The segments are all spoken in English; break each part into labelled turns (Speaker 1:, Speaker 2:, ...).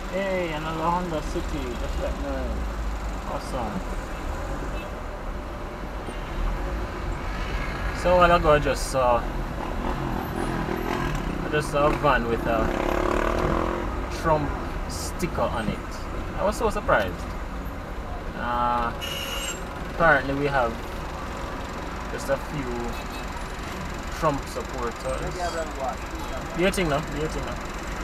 Speaker 1: Hey, another Honda City, just like mine. Awesome. So a while ago I just saw a van with a Trump sticker on it. I was so surprised. Uh, Apparently we have just a few Trump supporters. Do you think now? Do you think now?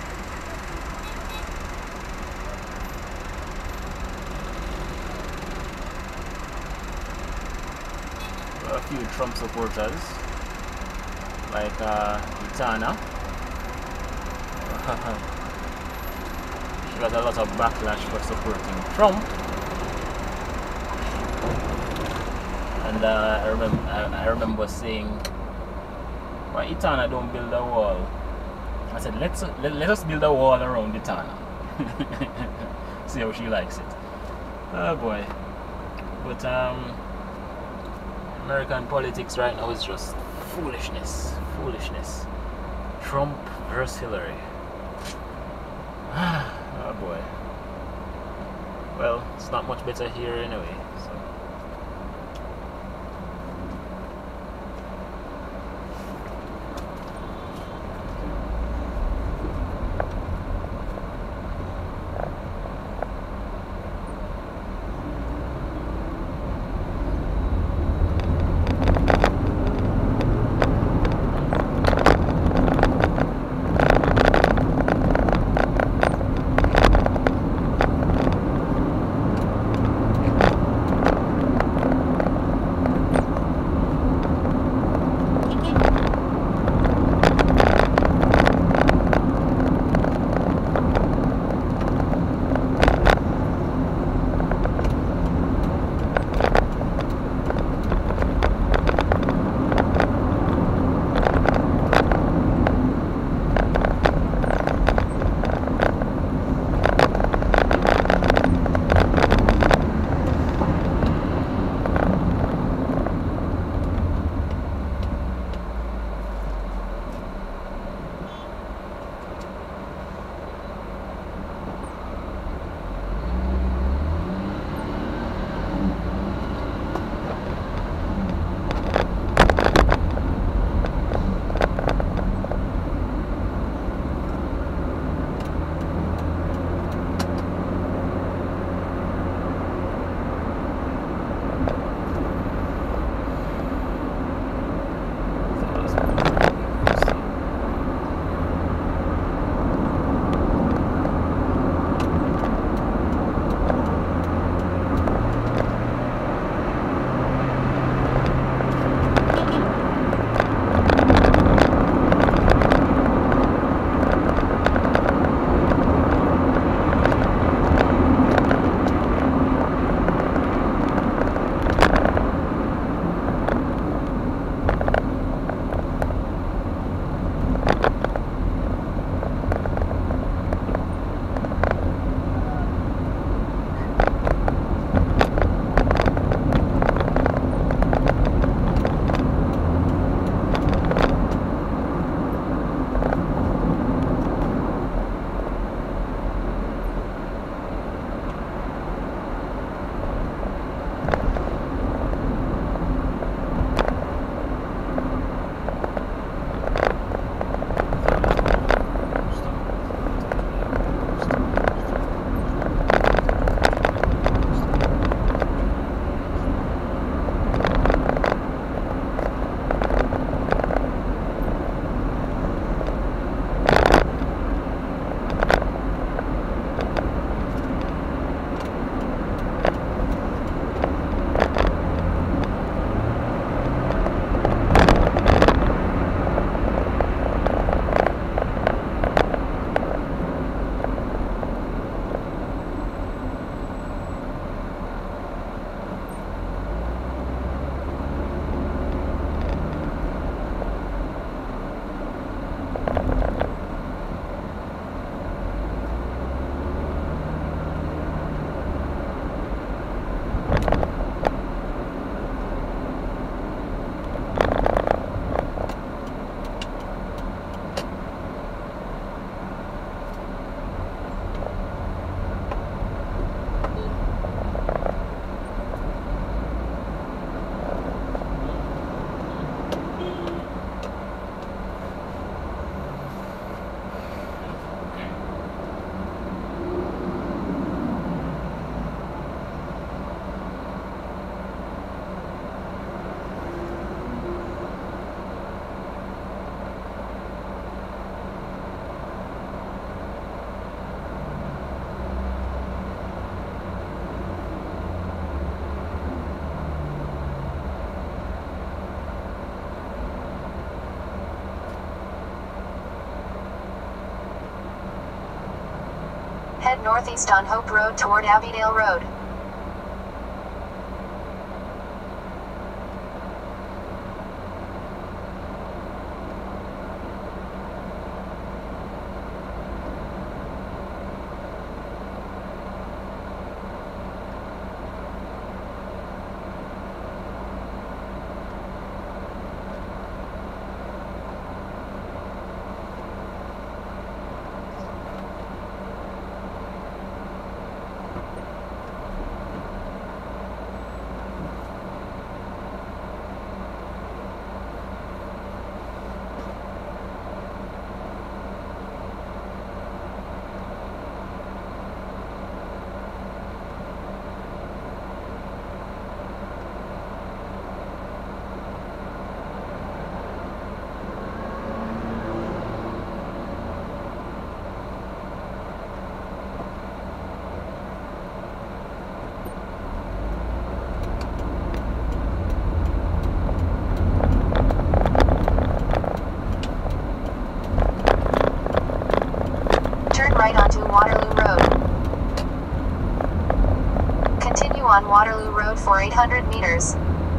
Speaker 1: A few Trump supporters, like Itana. She got a lot of backlash for supporting Trump, and I remember saying, "Why Itana don't build a wall?" I said, let us build a wall around Itana. See how she likes it. Oh boy, but American politics right now is just foolishness. Foolishness. Trump versus Hillary. Oh boy. Well, it's not much better here anyway, so.
Speaker 2: Head northeast on Hope Road toward Abbeydale Road. Right onto Waterloo Road. Continue on Waterloo Road for 800 meters.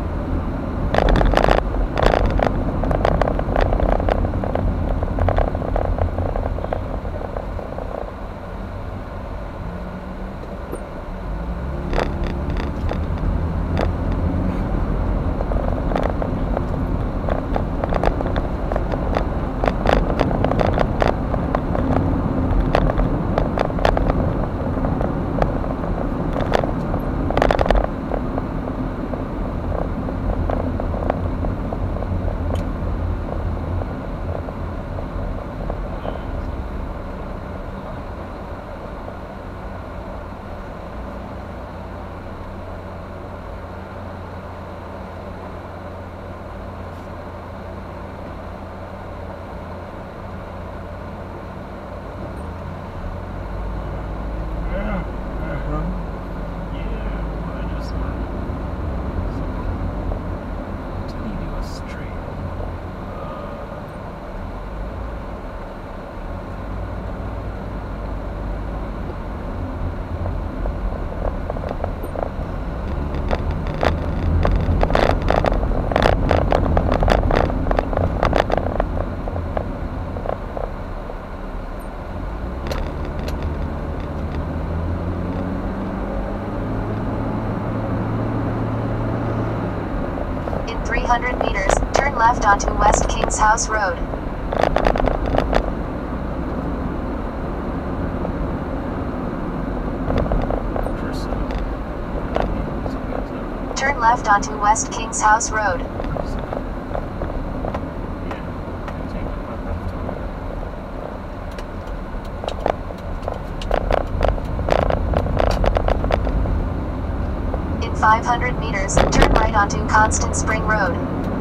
Speaker 2: In 300 meters, turn left onto West Kings House Road. Turn left onto West Kings House Road. In 500 meters, turn right onto Constant Spring Road.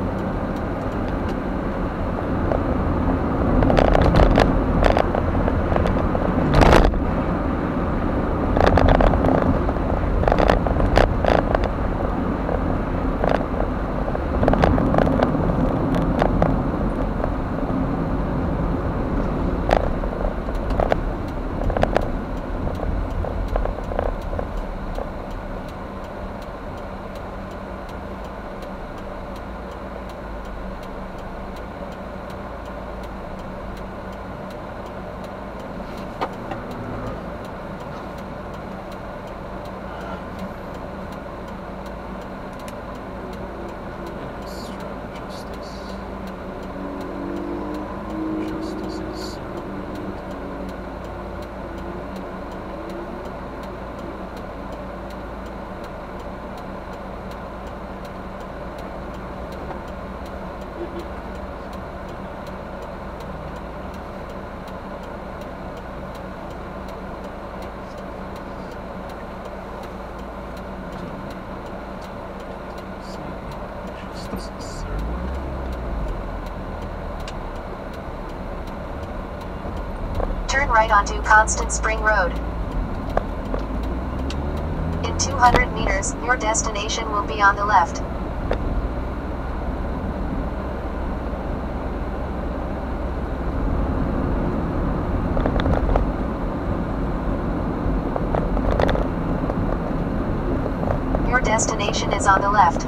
Speaker 2: Turn right onto Constant Spring Road. In 200 meters, your destination will be on the left. destination is on the left.